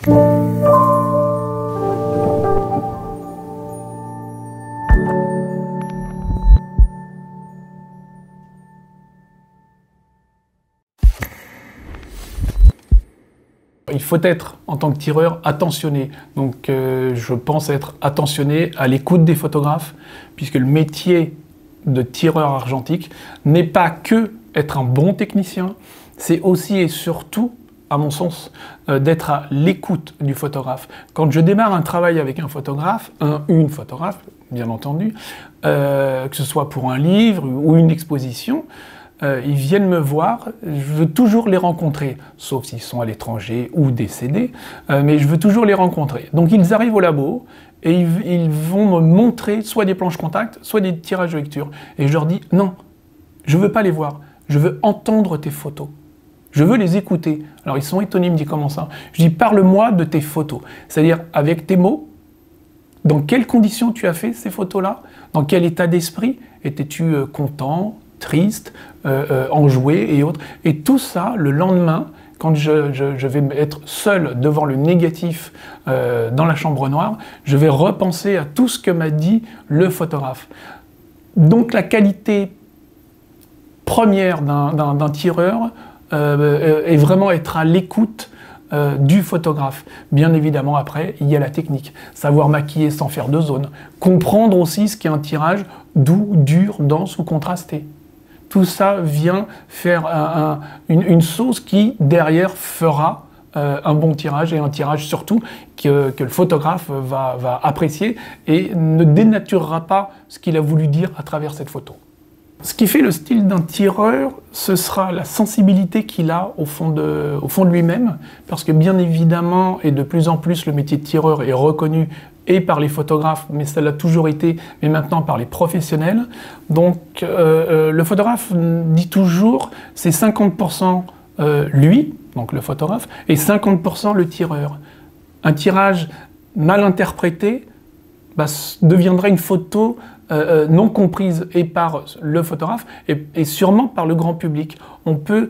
Il faut être, en tant que tireur, attentionné. Donc je pense être attentionné à l'écoute des photographes, puisque le métier de tireur argentique n'est pas que être un bon technicien, c'est aussi et surtout, à mon sens, d'être à l'écoute du photographe. Quand je démarre un travail avec un photographe, une photographe, bien entendu, que ce soit pour un livre ou une exposition, ils viennent me voir, je veux toujours les rencontrer, sauf s'ils sont à l'étranger ou décédés, mais je veux toujours les rencontrer. Donc ils arrivent au labo et ils vont me montrer soit des planches contact, soit des tirages de lecture. Et je leur dis, non, je ne veux pas les voir, je veux entendre tes photos. Je veux les écouter. Alors ils sont étonnés, ils me disent comment ça? Je dis, parle-moi de tes photos. C'est-à-dire avec tes mots, dans quelles conditions tu as fait ces photos-là? Dans quel état d'esprit? Étais-tu content, triste, enjoué et autres? Et tout ça, le lendemain, quand je vais être seul devant le négatif dans la chambre noire, je vais repenser à tout ce que m'a dit le photographe. Donc la qualité première d'un tireur est vraiment être à l'écoute du photographe. Bien évidemment, après, il y a la technique. Savoir maquiller sans faire de zone. Comprendre aussi ce qu'est un tirage doux, dur, dense ou contrasté. Tout ça vient faire une sauce qui, derrière, fera un bon tirage et un tirage surtout que le photographe va apprécier et ne dénaturera pas ce qu'il a voulu dire à travers cette photo. Ce qui fait le style d'un tireur, ce sera la sensibilité qu'il a au fond de lui-même, parce que bien évidemment, et de plus en plus, le métier de tireur est reconnu et par les photographes, mais ça l'a toujours été, mais maintenant par les professionnels. Donc le photographe dit toujours, c'est 50% lui, donc le photographe, et 50% le tireur. Un tirage mal interprété deviendrait une photo non comprise et par le photographe et sûrement par le grand public. On peut,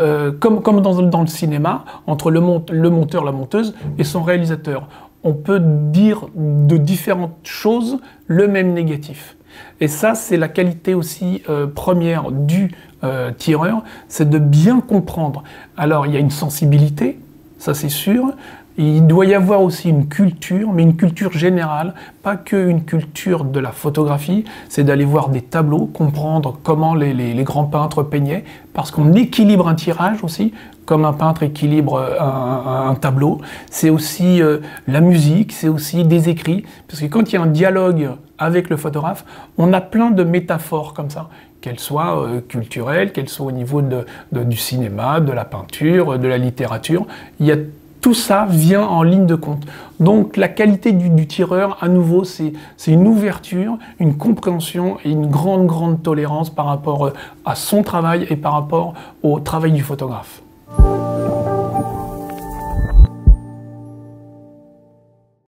comme dans le cinéma, entre le monteur, la monteuse et son réalisateur, on peut dire de différentes choses le même négatif. Et ça, c'est la qualité aussi première du tireur, c'est de bien comprendre. Alors, il y a une sensibilité, ça c'est sûr. Il doit y avoir aussi une culture, mais une culture générale, pas qu'une culture de la photographie, c'est d'aller voir des tableaux, comprendre comment les grands peintres peignaient, parce qu'on équilibre un tirage aussi, comme un peintre équilibre un tableau. C'est aussi la musique, c'est aussi des écrits, parce que quand il y a un dialogue avec le photographe, on a plein de métaphores comme ça, qu'elles soient culturelles, qu'elles soient au niveau du cinéma, de la peinture, de la littérature. Il y a tout ça vient en ligne de compte. Donc la qualité du tireur, à nouveau, c'est une ouverture, une compréhension et une grande tolérance par rapport à son travail et par rapport au travail du photographe.